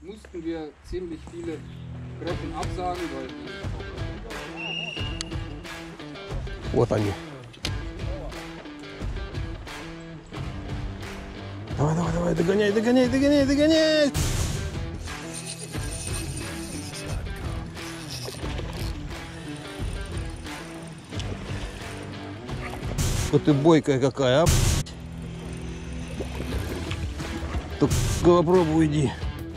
mussten wir ziemlich viele Treffen absagen, weil Вот они. Давай, давай, давай, догоняй, догоняй, догоняй, догоняй! Вот ты бойкая какая, а? Только попробуй иди.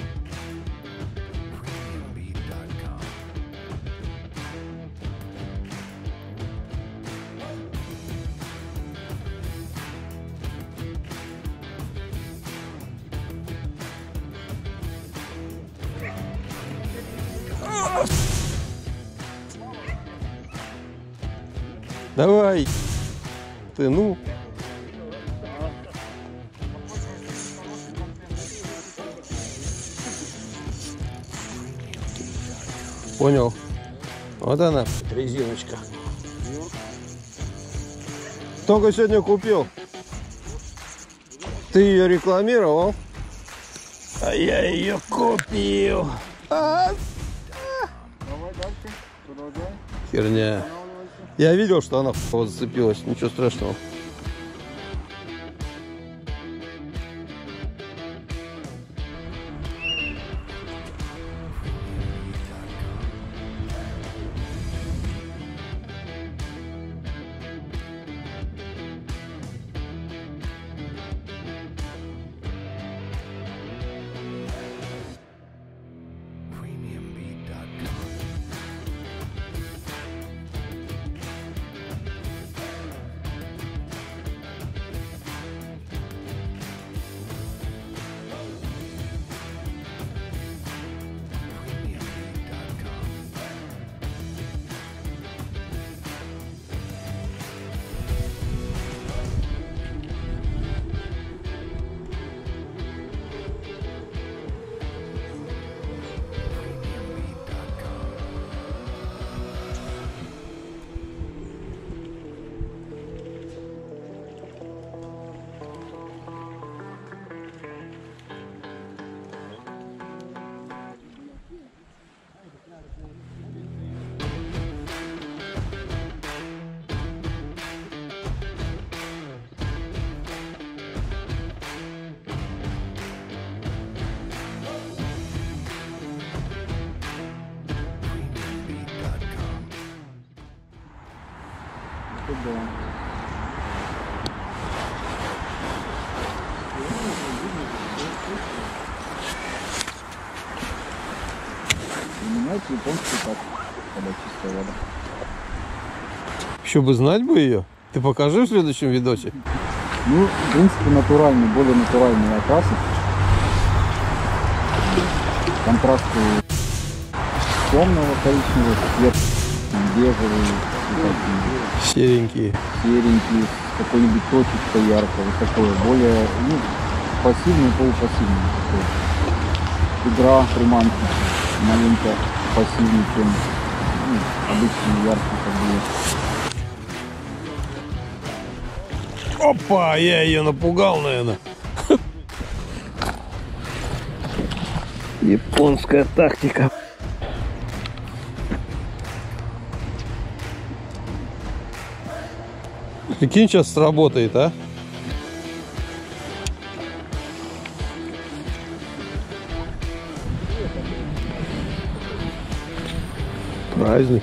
Давай, ты ну. Понял. Вот она, резиночка. Только сегодня купил. Ты ее рекламировал? А я ее купил. Давай дальше, продолжай. Херня. Я видел, что она вот зацепилась. Ничего страшного. Менять японский так, когда чистая вода. Еще бы знать бы ее. Ты покажи в следующем видосе. Ну, в принципе, натуральный, более натуральный окрасы. Контрасты темного коричневого, цвет бежевый, Серенькие. серенький, с какой-нибудь точечкой яркой, вот такое, более, ну, пассивный, полупассивный такой. Игра приманки маленько пассивнее, чем обычный яркий, как бы. Опа, я ее напугал, наверное. Японская тактика. Прикинь, сейчас сработает, а? Праздник.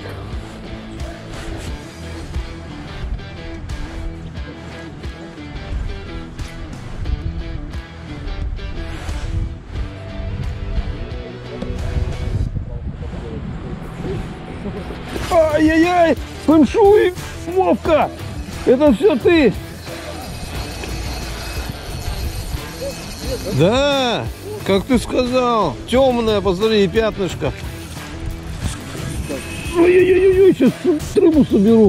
Ай-яй-яй! Фэншуй! Вовка! Это все ты! Да! Как ты сказал! Темное, посмотри, пятнышко. Ой-ой-ой, сейчас рыбу соберу.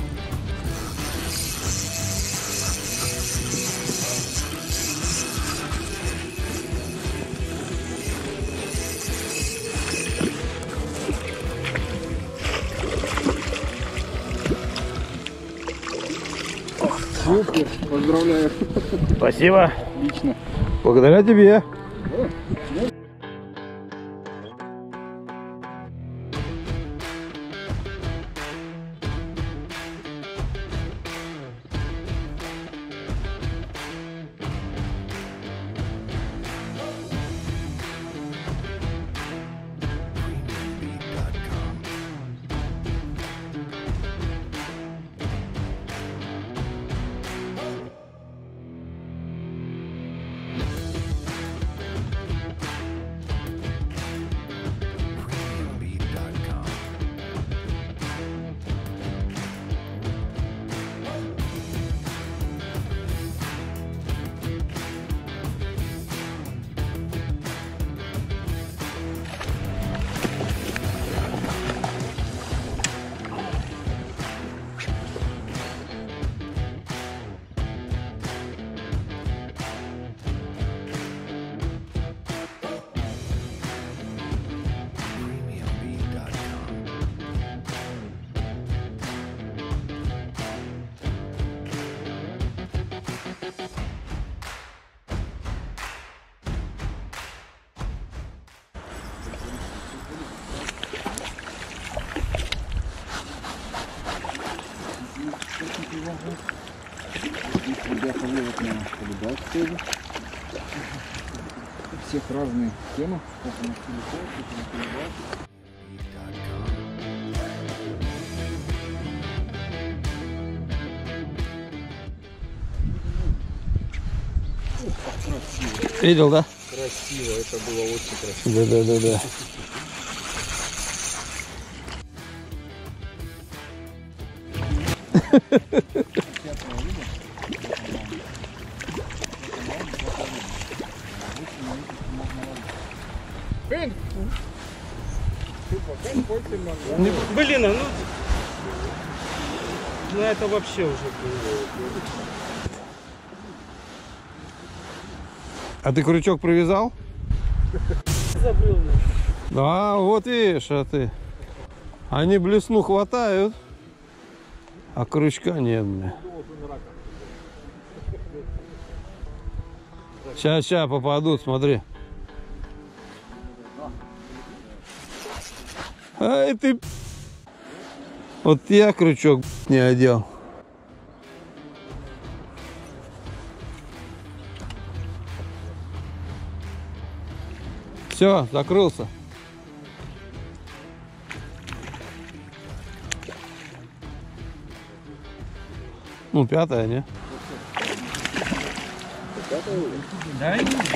Супер, поздравляю. Спасибо. Отлично. Благодаря тебе. приехали вот на полюбать тоже. У всех разные темы. Как у нас телефон, как у нас полюбать. Видел, да? Красиво, это было очень красиво. Да. Блин, ну это вообще уже было. А ты крючок привязал? Забыл. Да, вот видишь, а ты. Они блесну хватают, а крючка нет. Сейчас попадут, смотри. Ай ты. Вот я крючок не одел. Все, закрылся. Ну, пятая, не? Да?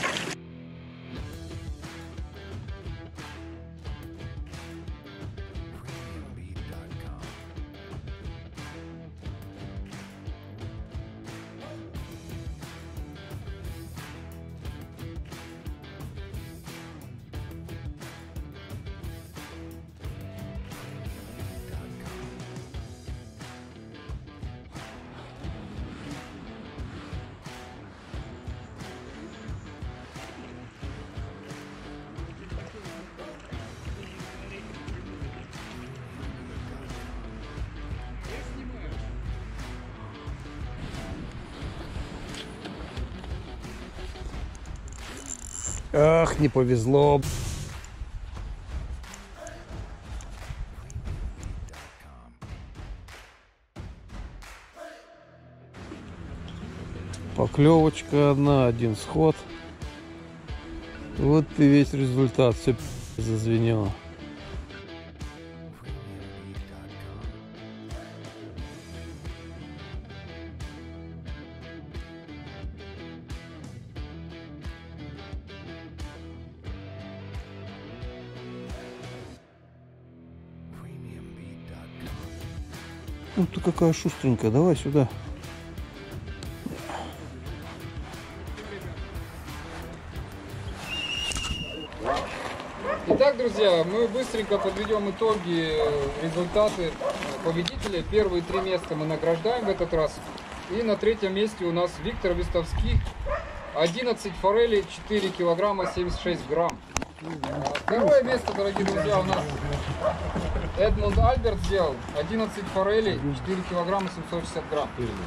Ах, не повезло. Поклевочка одна, один сход. Вот и весь результат. Все зазвенело. Ну ты какая шустренькая, давай сюда. Итак, друзья, мы быстренько подведем итоги, результаты победителей. Первые 3 места мы награждаем в этот раз. И на 3-м месте у нас Виктор Вестовский. 11 форелей, 4 килограмма 76 грамм. Второе место, дорогие друзья, у нас Эдмунд Альберт сделал 11 форелей, 4 килограмма 760 грамм.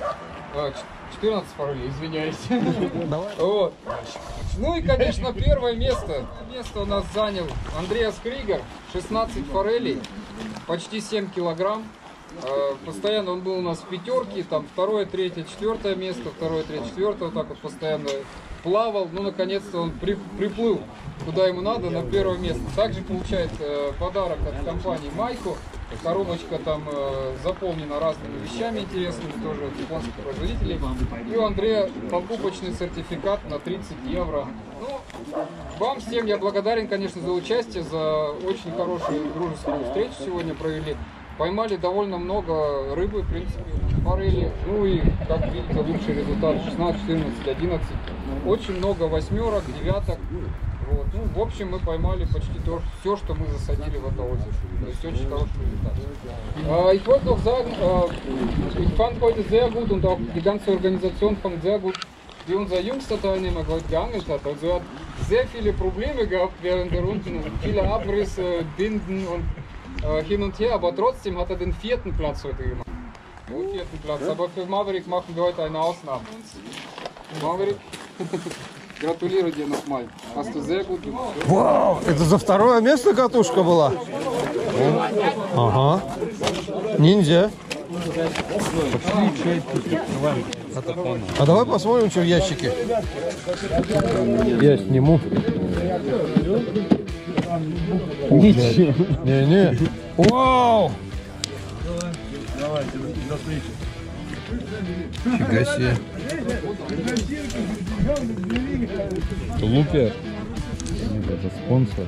14 форелей, извиняюсь. Вот. Ну и, конечно, первое место. Место у нас занял Андреас Кригер, 16 форелей, почти 7 килограмм. Постоянно он был у нас в пятерке, там 2-е, 3-е, 4-е место, 2-е, 3-е, 4-е, вот так вот постоянно плавал. Ну, наконец-то он приплыл куда ему надо, на первое место. Также получает подарок от компании Майко. Коробочка там заполнена разными вещами интересными, тоже от японских производителей. И у Андрея покупочный сертификат на 30 евро. Ну, вам всем я благодарен, конечно, за участие, за очень хорошую дружескую встречу сегодня провели. Поймали довольно много рыбы, в принципе, форели. Ну и, как видите, лучший результат 16, 14, 11. Очень много восьмерок, девяток. Вот. Ну, в общем, мы поймали почти все, что мы засадили в это озеро. То есть очень хороший результат. Ich wollte noch sagen, ich fand heute sehr gut und auch die ganze Organisation fand sehr gut, wie unser jüngster Teilnehmer heute geangelt hat. Also er hat sehr viele Probleme gehabt während der Runden, viele Abrisse, Binden und hin und her, aber trotzdem hat er den 4. Platz heute gemacht. Den 4. Platz. Aber für Maverick machen wir heute eine Ausnahme. Maverick, гратулирую тебе, Нахмаль. Hast du sehr gut gemacht. Вау, это за 2-е место катушка была? Ага. Ниндзя. А давай посмотрим, что в ящике. Я сниму. Ничего. Не-не. Вау! Фига себе. Лупер. Нет, это спонсор.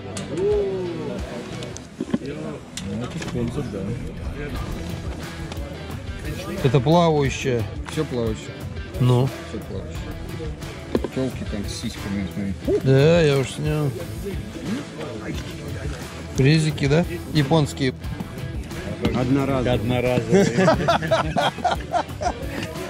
Это спонсор, да. Это плавающая. Все плавающее. Ну. Все плавающее. Телки там с сиськами, смотри. Да, я уж снял. Презики, да? Японские. Одноразовый.